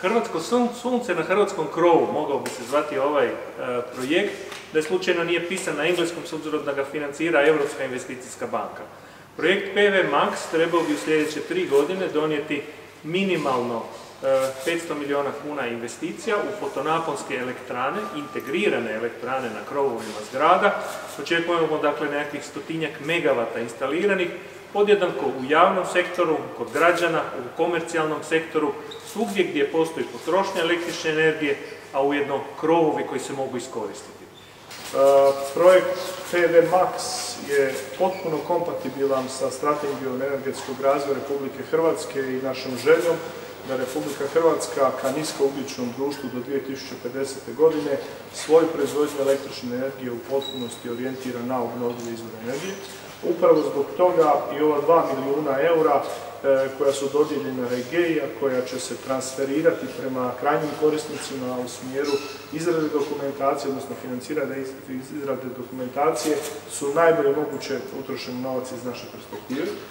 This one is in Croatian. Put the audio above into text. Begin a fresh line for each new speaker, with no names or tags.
Hrvatsko sunce na hrvatskom krovu, mogao bi se zvati ovaj projekt, da je slučajno nije pisan na engleskom s obzirom da ga financira Europska investicijska banka. Projekt PV Max trebao bi u sljedeće 3 godine donijeti minimalno 500 milijuna kuna investicija u fotonaponske elektrane, integrirane elektrane na krovovima zgrada. Očekujemo dakle nekakvih 100-tinjak megavata instaliranih, podjednako u javnom sektoru, kod građana, u komercijalnom sektoru, svugdje gdje postoji potrošnja električne energije, a ujedno krovovi koji se mogu iskoristiti.
Projekt PV Max je potpuno kompatibilan sa strategijom energetskog razvoja Republike Hrvatske i našom željom da Republika Hrvatska ka niskougljičnom društvu do 2050. godine svoju proizvodnju električne energije u potpunosti orijentira na obnovljive izvore energije. Upravo zbog toga i ova 2 milijuna eura koja su dodijeljena REGEI-a, koja će se transferirati prema krajnjim korisnicima u smjeru izrade dokumentacije, odnosno financiranja izrade dokumentacije, su najbolje moguće utrošeni novac iz naše perspektive.